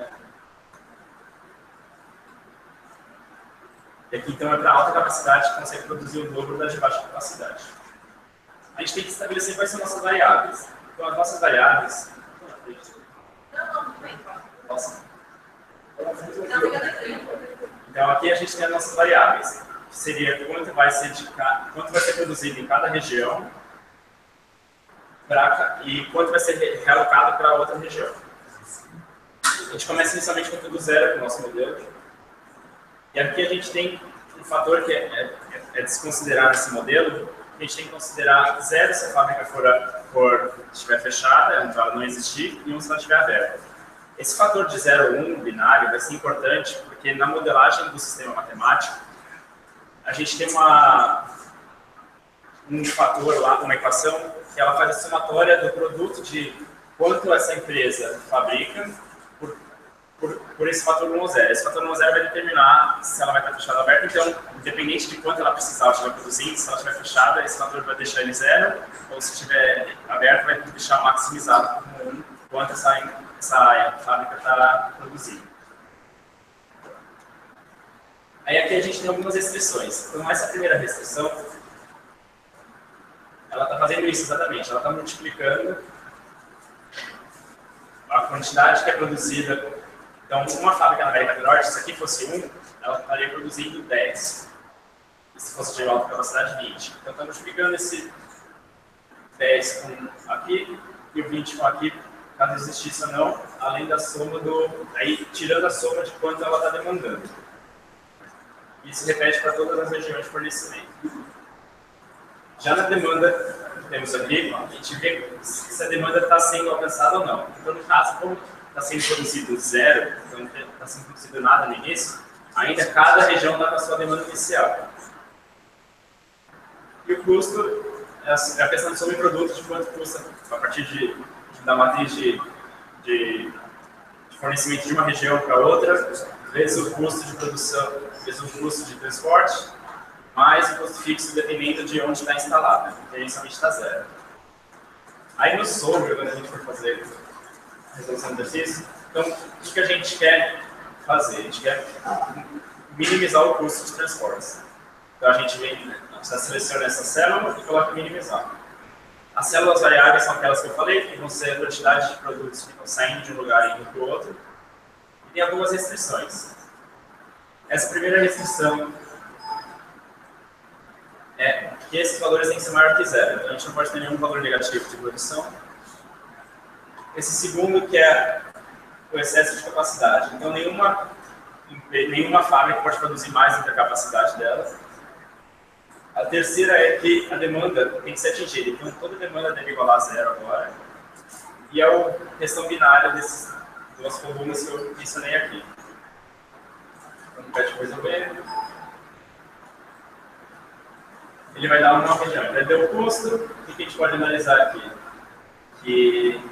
E aqui, então, é para alta capacidade que consegue produzir o dobro da de baixa capacidade. A gente tem que estabelecer quais são nossas variáveis. Então, as nossas variáveis... Então, aqui a gente tem as nossas variáveis, que seria quanto vai ser produzido em cada região e quanto vai ser realocado para outra região. A gente começa inicialmente com tudo zero para o nosso modelo. E aqui a gente tem um fator que é de se considerar nesse modelo. A gente tem que considerar zero se a fábrica estiver fechada, então ela não existir, e 1 se ela estiver aberta. Esse fator de 0 ou 1 binário vai ser importante porque na modelagem do sistema matemático a gente tem um fator lá, uma equação, que ela faz a somatória do produto de quanto essa empresa fabrica por esse fator 1 ou 0. Esse fator 1 ou 0 vai determinar se ela vai estar fechada ou aberta, então, independente de quanto ela precisar estiver produzindo, se ela estiver fechada, esse fator vai deixar ele 0, ou se estiver aberto, vai deixar maximizado como 1, quanto essa fábrica está produzindo. Aí aqui a gente tem algumas restrições. Então, essa primeira restrição, ela está fazendo isso exatamente, ela está multiplicando a quantidade que é produzida. Então, uma fábrica na América do Norte, se aqui fosse 1, ela estaria produzindo 10. E se fosse de alta capacidade, 20. Então, está multiplicando esse 10 com aqui e o 20 com aqui, caso existisse ou não, além da soma aí tirando a soma de quanto ela está demandando. Isso repete para todas as regiões de fornecimento. Já na demanda que temos aqui, a gente vê se a demanda está sendo alcançada ou não. Então, no caso, como está sendo produzido 0, então não está sendo produzido nada no início, ainda cada região está com a sua demanda inicial. E o custo é a questão de sobreproduto, de quanto custa a partir da matriz de fornecimento de uma região para outra, vezes o custo de produção, vezes o custo de transporte, mais o custo fixo dependendo de onde está instalado, que inicialmente está 0. Aí no sobre, quando a gente for fazer a resolução do exercício, então o que a gente quer fazer? A gente quer minimizar o custo de transportes. Então a gente seleciona essa célula e coloca minimizar. As células variáveis são aquelas que eu falei, que vão ser a quantidade de produtos que estão saindo de um lugar e indo para o outro. E tem algumas restrições. Essa primeira restrição é que esses valores têm que ser maior que 0. Então a gente não pode ter nenhum valor negativo de produção. Esse segundo que é o excesso de capacidade. Então nenhuma fábrica pode produzir mais do que a capacidade dela. A terceira é que a demanda tem que ser atingida. Então toda demanda deve igualar a 0 agora. E é a questão binária desses duas colunas que eu mencionei aqui. Então pede para resolver. Ele vai dar uma região. Ele deu o custo. O que a gente pode analisar aqui? Que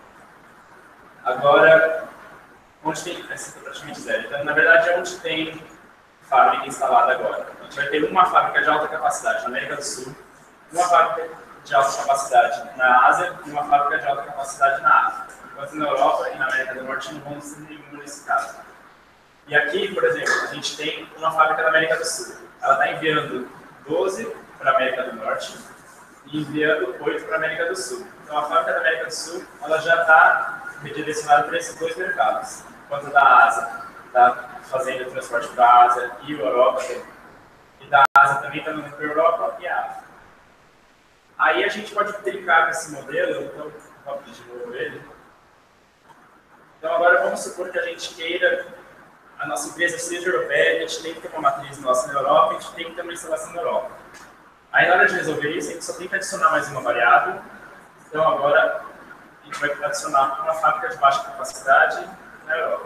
agora, onde tem. Essa é praticamente 0. Então, na verdade, é onde tem fábrica instalada agora. A gente vai ter uma fábrica de alta capacidade na América do Sul, uma fábrica de alta capacidade na Ásia e uma fábrica de alta capacidade na África. Enquanto na Europa e na América do Norte não vamos ter nenhuma nesse caso. E aqui, por exemplo, a gente tem uma fábrica da América do Sul. Ela está enviando 12 para a América do Norte e enviando 8 para a América do Sul. Então, a fábrica da América do Sul ela já está redirecionada para esses dois mercados. Enquanto da Ásia está fazendo o transporte para a Ásia e a Europa, e da Ásia também está mandando para a Europa e a África. Aí a gente pode brincar com esse modelo, então, vou abrir de novo ele. Então, agora vamos supor que a gente queira, a nossa empresa seja europeia, a gente tem que ter uma matriz nossa na Europa, a gente tem que ter uma instalação na Europa. Aí, na hora de resolver isso, a gente só tem que adicionar mais uma variável. Então, agora, a gente vai adicionar uma fábrica de baixa capacidade na Europa.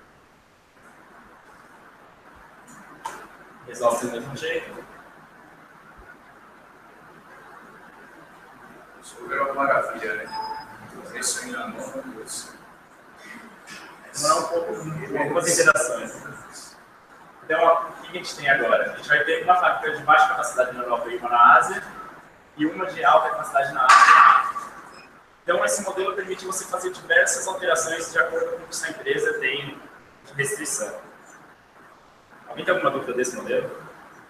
Resolve do mesmo jeito. Sobre é uma maravilha, né? Isso ainda não Não é um pouco algumas interações. Então, o que a gente tem agora? A gente vai ter uma fábrica de baixa capacidade na Europa e uma na Ásia, e uma de alta capacidade na Ásia. Então, esse modelo permite você fazer diversas alterações de acordo com o que sua empresa tem de restrição. Alguém tem alguma dúvida desse modelo?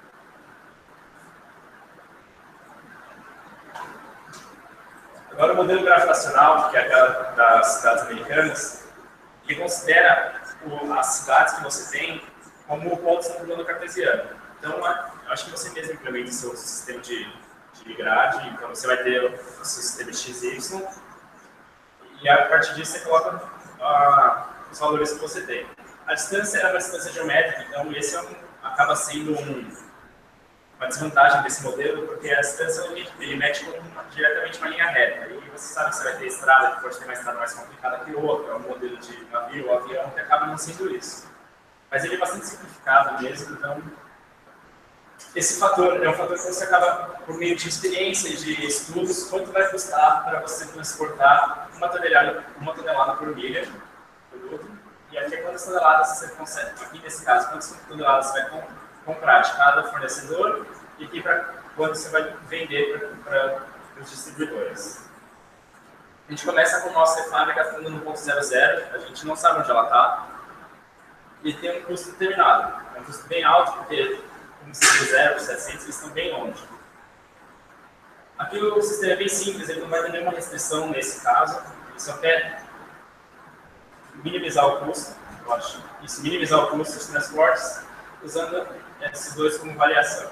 Agora, o modelo gravitacional, que é aquela das cidades americanas, ele considera as cidades que você tem como pontos no plano cartesiano. Então, eu acho que você mesmo implementa o seu sistema de de grade, então você vai ter o seu sistema XY, e a partir disso você coloca os valores que você tem. A distância é uma distância geométrica, então esse acaba sendo uma desvantagem desse modelo, porque a distância ele mete diretamente uma linha reta, e você sabe que você vai ter estrada, que pode ter uma estrada mais complicada que outra, é um modelo de navio ou avião que acaba não sendo isso. Mas ele é bastante simplificado mesmo, então esse fator é um fator que você acaba, por meio de experiência e de estudos, quanto vai custar para você transportar uma tonelada por milha, produto, e aqui quantas toneladas você consegue, aqui nesse caso, quantas toneladas você vai comprar de cada fornecedor e aqui para quanto você vai vender para os distribuidores. A gente começa com a nossa fábrica gastando no 1.00, a gente não sabe onde ela está, e tem um custo determinado. É um custo bem alto, porque como se de 0 para 700, eles estão bem longe. Aqui o sistema é bem simples, ele não vai ter nenhuma restrição nesse caso, ele só quer minimizar o custo, eu acho. Isso, minimizar o custo dos transportes, usando esses dois como variação.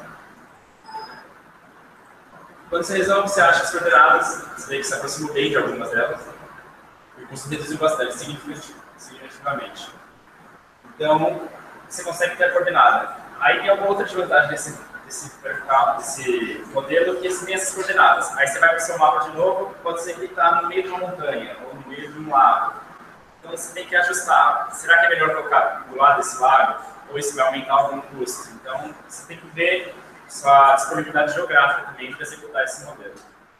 Quando você resolve, você acha as coordenadas, você vê que se aproxima bem de algumas delas, e o custo reduziu bastante, significativamente. Então, você consegue ter a coordenada. Aí tem alguma outra desvantagem desse modelo, que tem essas coordenadas. Aí você vai para o seu mapa de novo, pode ser que ele está no meio de uma montanha, ou no meio de um lago. Então você tem que ajustar. Será que é melhor colocar do lado desse lago? Ou isso vai aumentar algum custo? Então você tem que ver sua disponibilidade geográfica também para executar esse modelo.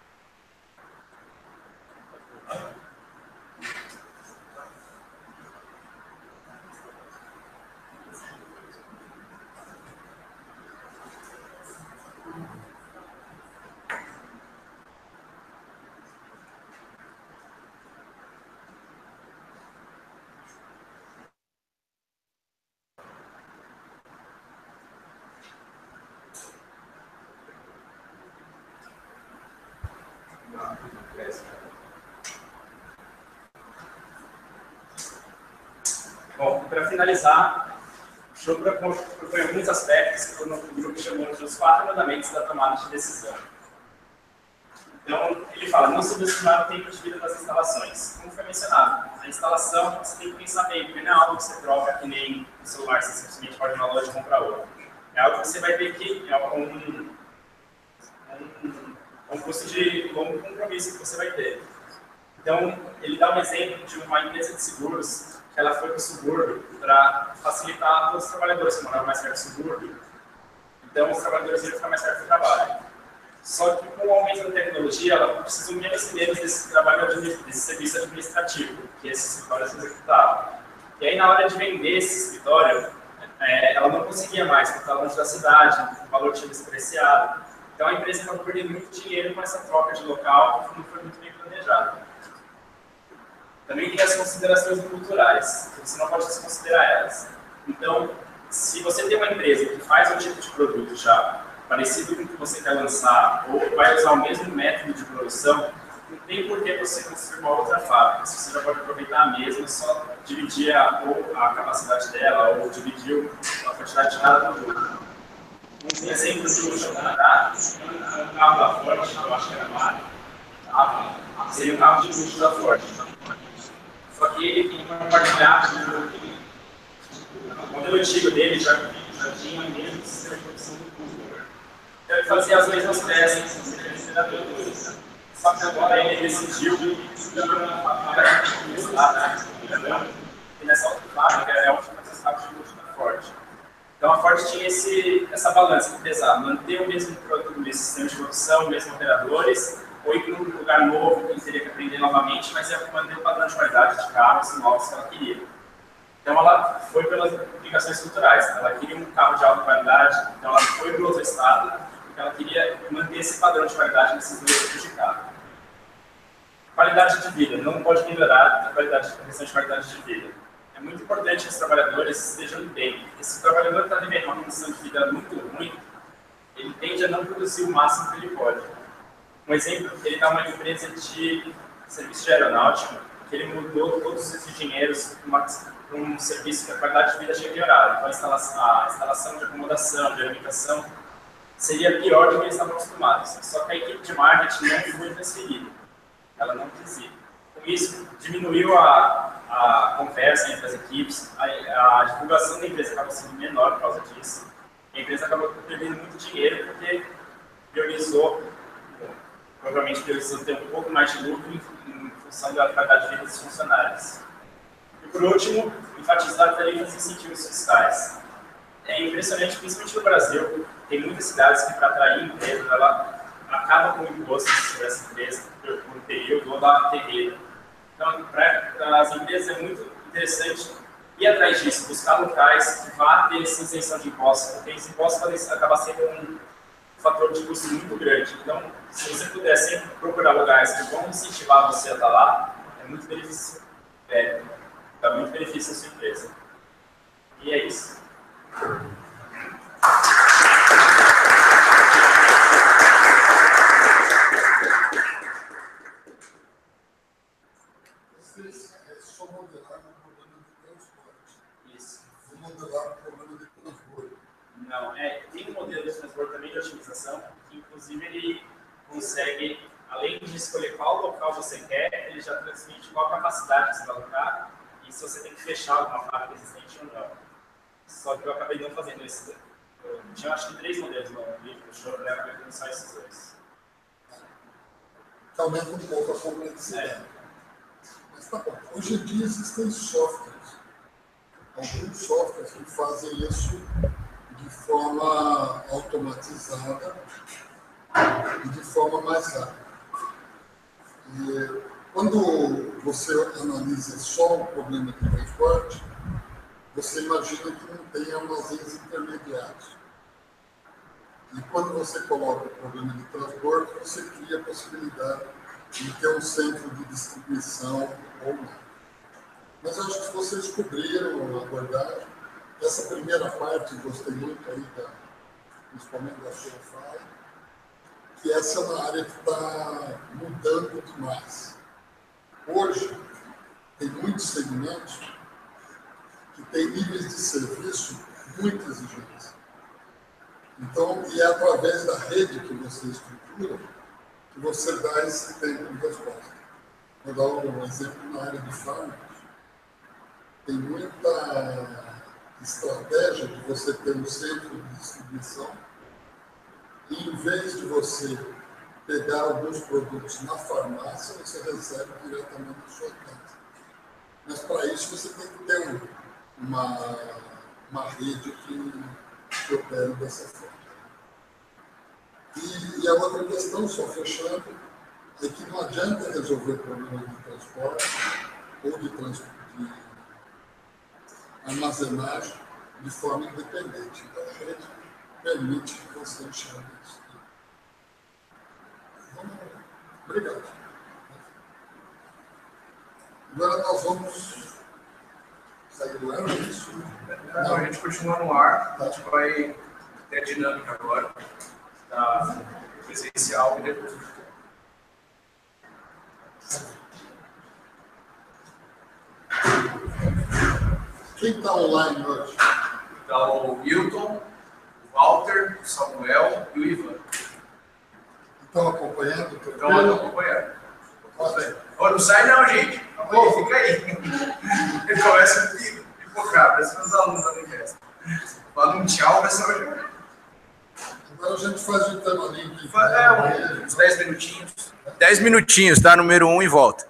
Bom, para finalizar, o show propõe alguns aspectos que o grupo chamou de os 4 mandamentos da tomada de decisão. Então, ele fala, não subestimar o tempo de vida das instalações. Como foi mencionado, a instalação você tem que pensar bem, porque não é algo que você troca que nem o celular, você simplesmente pode ir na loja e comprar outro. É algo que você vai ter que, é um custo de longo compromisso que você vai ter. Então, ele dá um exemplo de uma empresa de seguros que ela foi para o subúrbio para facilitar todos os trabalhadores que moravam mais perto do subúrbio. Então, os trabalhadores iam ficar mais perto do trabalho. Só que com o aumento da tecnologia, ela precisou menos e menos desse trabalho, desse serviço administrativo que esses escritórios executavam. E aí, na hora de vender esse escritório, ela não conseguia mais, porque estava longe da cidade, o valor tinha despreciado. Então, a empresa acabou perdendo muito dinheiro com essa troca de local, que não foi muito bem planejada. Também tem as considerações culturais, que você não pode desconsiderar elas. Então, se você tem uma empresa que faz um tipo de produto já parecido com o que você quer lançar, ou vai usar o mesmo método de produção, não tem por que você construir uma outra fábrica. Você já pode aproveitar a mesma, só dividir ou a capacidade dela, ou dividir a quantidade de cada produto. Um exemplo de luxo no Canadá, um carro da Ford, eu acho que era Mario, seria um carro de luxo da Ford. Só que ele tem uma compartilhar o modelo antigo dele já tinha o mesmo sistema de produção do cubo. Então ele fazia as mesmas peças, só que agora ele decidiu ir para uma fábrica e nessa outra fábrica é onde essas fábricas de luxo da Ford. Então a Ford tinha essa balança de pesar, manter o mesmo produto, o mesmo sistema de produção, os mesmos operadores, ou ir para um lugar novo que ele teria que aprender novamente, mas ia manter o padrão de qualidade de carros novos que ela queria. Então ela foi pelas implicações culturais. Ela queria um carro de alta qualidade, então ela foi para outro estado, porque ela queria manter esse padrão de qualidade nesses dois tipos de carro. Qualidade de vida, não pode melhorar a questão de qualidade de vida. É muito importante que os trabalhadores estejam bem. Se o trabalhador está vivendo uma condição de vida muito ruim, ele tende a não produzir o máximo que ele pode. Um exemplo, ele está uma empresa de serviço de aeronáutica, que ele mudou todos os engenheiros para um serviço que a qualidade de vida tinha melhorado. Então, a instalação de acomodação, de alimentação, seria pior do que eles estavam acostumados. Só que a equipe de marketing não foi transferida. Ela não quis ir. Com isso, diminuiu a conversa entre as equipes, a divulgação da empresa acaba sendo menor por causa disso. A empresa acabou perdendo muito dinheiro porque provavelmente priorizou ter um pouco mais de lucro em função da qualidade de vida dos funcionários. E por último, enfatizar tarifas e incentivos fiscais. É impressionante, principalmente no Brasil, tem muitas cidades que, para atrair empresas, ela acaba com impostos sobre essa empresa por um período ou dá terreno. Então, para as empresas é muito interessante ir atrás disso, buscar locais que vá ter essa isenção de impostos, porque esses impostos podem acabar sendo um fator de custo muito grande. Então, se você puder sempre procurar lugares que vão incentivar você a estar lá, é muito benefício, dá muito benefício à sua empresa. E é isso. Vocês só modelaram o problema de transporte. Isso. Vou modelar o problema de transporte. Não, tem um modelo de transporte também de otimização, que inclusive ele consegue, além de escolher qual local você quer, ele já transmite qual capacidade você vai alocar e se você tem que fechar alguma fábrica existente ou não. Só que eu acabei não fazendo isso. Eu tinha acho que 3 modelos no livro do show, né? Eu acabei fazendo só esses 2. Que aumenta um pouco a complexidade. Mas tá bom. Hoje em dia existem softwares. Alguns softwares que fazem isso de forma automatizada e de forma mais rápida. E quando você analisa só o problema de transporte, você imagina que não tem armazéns intermediários. E quando você coloca o problema de transporte, você cria a possibilidade de ter um centro de distribuição ou não. Mas eu acho que vocês cobriram a abordagem. Essa primeira parte eu gostei muito aí, principalmente da sua fala, que essa é uma área que está mudando demais. Hoje, tem muitos segmentos que têm níveis de serviço muito exigentes. Então, e é através da rede que você estrutura que você dá esse tempo de resposta. Vou dar um exemplo na área de fármacos. Tem muita estratégia de você ter um centro de distribuição e, em vez de você pegar alguns produtos na farmácia, você recebe diretamente na sua casa. Mas, para isso, você tem que ter uma rede que opere dessa forma. E a outra questão, só fechando, é que não adianta resolver problemas de transporte ou de armazenagem de forma independente. Então, a rede permite que você enxergue isso. Obrigado. Agora nós vamos sair do ar, é isso? Não, a gente continua no ar, a gente vai ter a dinâmica agora, da presencial e depois. Quem está online hoje? Está o Wilton, o Walter, o Samuel e o Ivan. Estão acompanhando? Estão acompanhando. Não sai não, gente. Fica aí. Ele começa a pipocar, parece que os alunos da Univesp. Fala um tchau, mas só jogar. Agora a gente faz o intervalinho aqui. Uns 10 minutinhos. 10 minutinhos, tá? Número 1 e volta.